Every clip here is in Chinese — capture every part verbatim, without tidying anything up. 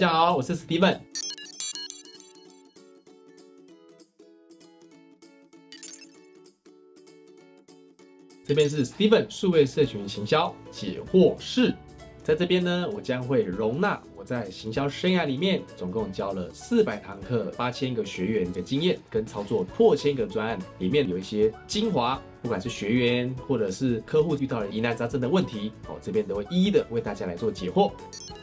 家好，我是 Steven。这边是 Steven 数位社群行销解惑室，在这边呢，我将会容纳我在行销生涯里面总共教了四百堂课、八千个学员的经验，跟操作破千个专案，里面有一些精华。 不管是学员或者是客户遇到了疑难杂症的问题，哦，这边都会一一的为大家来做解惑。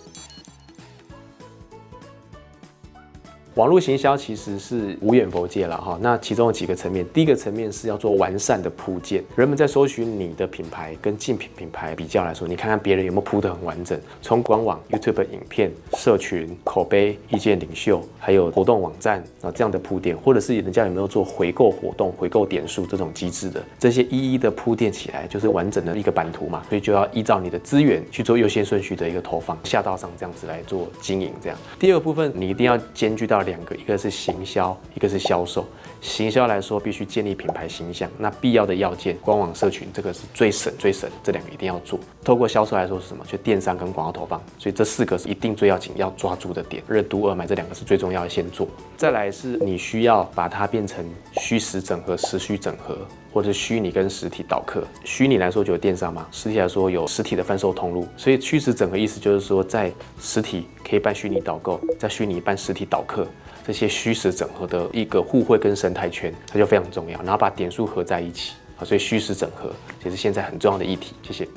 网络行销其实是无远弗届了哈，那其中有几个层面。第一个层面是要做完善的铺件，人们在搜寻你的品牌跟竞品品牌比较来说，你看看别人有没有铺得很完整，从官网、YouTube 影片、社群、口碑、意见领袖，还有活动网站啊这样的铺垫，或者是人家有没有做回购活动、回购点数这种机制的，这些一一的铺垫起来，就是完整的一个版图嘛。所以就要依照你的资源去做优先顺序的一个投放，下道上这样子来做经营。这样，第二个部分你一定要兼具到 两个，一个是行销，一个是销售。行销来说，必须建立品牌形象，那必要的要件，官网、社群，这个是最省最省，这两个一定要做。透过销售来说是什么？就电商跟广告投放，所以这四个是一定最要紧要抓住的点。任督二脉这两个是最重要的，先做。再来是你需要把它变成虚实整合、实虚整合。 或者虚拟跟实体导客，虚拟来说就有电商嘛，实体来说有实体的贩售通路，所以虚实整合意思就是说，在实体可以办虚拟导购，在虚拟办实体导客，这些虚实整合的一个互惠跟生态圈，它就非常重要，然后把点数合在一起啊，所以虚实整合也是现在很重要的议题。谢谢。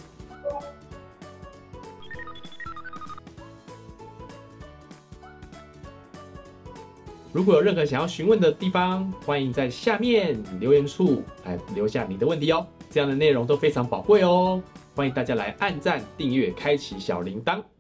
如果有任何想要询问的地方，欢迎在下面留言处来留下你的问题哦。这样的内容都非常宝贵哦，欢迎大家来按赞、订阅、开启小铃铛。